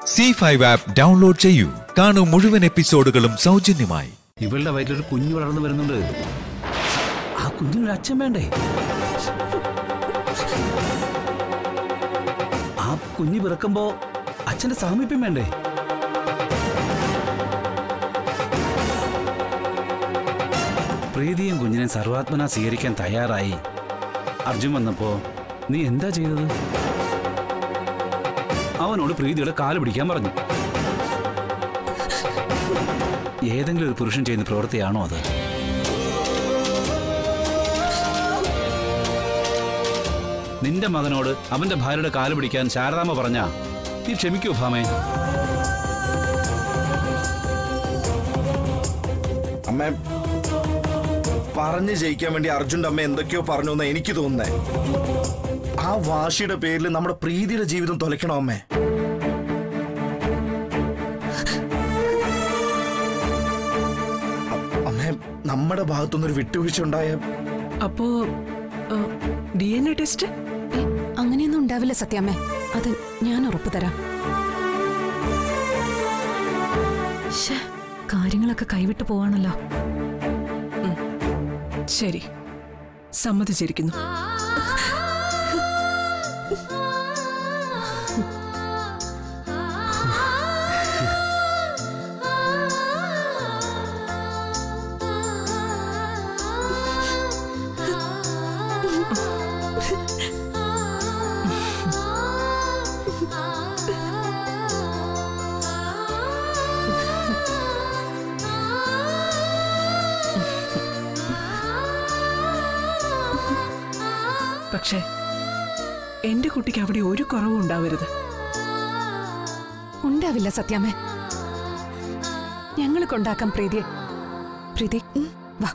C5 app download ചെയ്യൂ. കാണൂ മുഴുവൻ എപ്പിസോഡുകളും സൗജന്യമായി. ഇവളുടെ വയറ്റിലൊരു കുഞ്ഞു വളർന്നു വരുന്നുണ്ട്. ആ കുഞ്ഞിനൊരു അച്ഛൻ വേണ്ടേ? ആ കുഞ്ഞ് പിറക്കുമ്പോ അച്ഛന്റെ സാമീപ്യം വേണ്ടേ? പ്രീതിയും കുഞ്ഞിനെ സർവാത്മന സ്വീകരിക്കാൻ തയ്യാറായി. അർജുൻ വന്നപ്പോ നീ എന്താ ചെയ്തത്? അവനോട് പ്രീതിയുടെ കാല് പിടിക്കാൻ പറഞ്ഞു. ഏതെങ്കിലും ഒരു പുരുഷൻ ചെയ്യുന്ന പ്രവൃത്തിയാണോ അത്? നിന്റെ മകനോട് അവന്റെ ഭാര്യയുടെ കാല് പിടിക്കാൻ ശാരദാമ്മ പറഞ്ഞാ നീ ക്ഷമിക്കൂ ഭാമേ? അമ്മ പറഞ്ഞു ജയിക്കാൻ വേണ്ടി അർജുന്റെ അമ്മ എന്തൊക്കെയോ പറഞ്ഞു എന്നാ എനിക്ക് തോന്നുന്നേ. ആ വാശിയുടെ പേരിൽ നമ്മുടെ പ്രീതിയുടെ ജീവിതം തൊലയ്ക്കണോ അമ്മേ? അമ്മേ, നമ്മുടെ ഭാഗത്തുനിന്നൊരു വിട്ടുവീഴ്ച ഉണ്ടായ അപ്പോ DNA ടെസ്റ്റ് അങ്ങനെയൊന്നും ഉണ്ടാവില്ല സത്യാമ്മേ. അത് ഞാൻ ഉറപ്പു തരാം. കാര്യങ്ങളൊക്കെ കൈവിട്ടു പോവാണല്ലോ. ശരി, സമ്മതിച്ചിരിക്കുന്നു. പക്ഷേ എന്റെ കുട്ടിക്ക് അവിടെ ഒരു കുറവും ഉണ്ടാവരുത്. ഉണ്ടാവില്ല സത്യാമ്മേ. ഞങ്ങൾ കൊണ്ടാക്കാം പ്രീതിയെ. പ്രീതി വാ.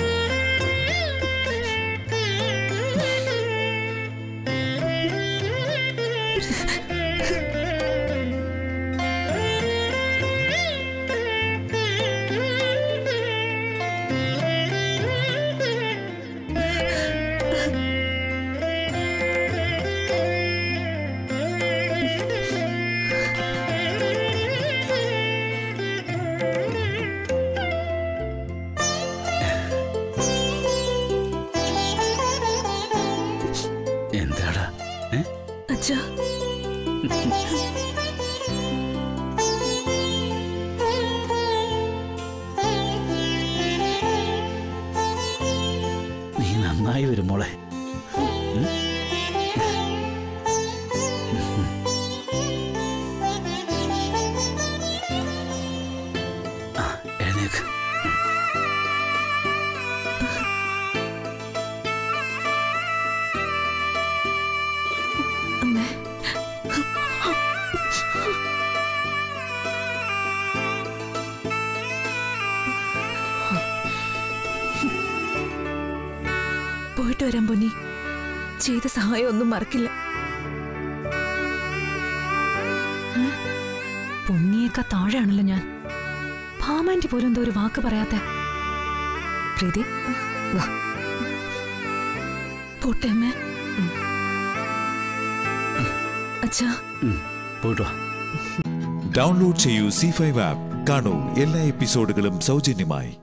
എന്താടാ? അച്ഛാ, നീ നന്നായി വരും മോളെ. എഴുന്നേക്ക്. പോയിട്ട് വരാൻ പൊന്നി. ചെയ്ത സഹായം ഒന്നും മറക്കില്ല. പൊന്നിയേക്കാ താഴെയാണല്ലോ ഞാൻ. ഭാമാൻറ്റി പോലും എന്തോ ഒരു വാക്ക് പറയാത്ത. പ്രീതി വാ. പോട്ടെ അമ്മേ. അച്ഛാ, പോയിട്ട് വാ. ഡൗൺലോഡ് ചെയ്യൂ C5 ആപ്പ്. കാണൂ എല്ലാ എപ്പിസോഡുകളും സൗജന്യമായി.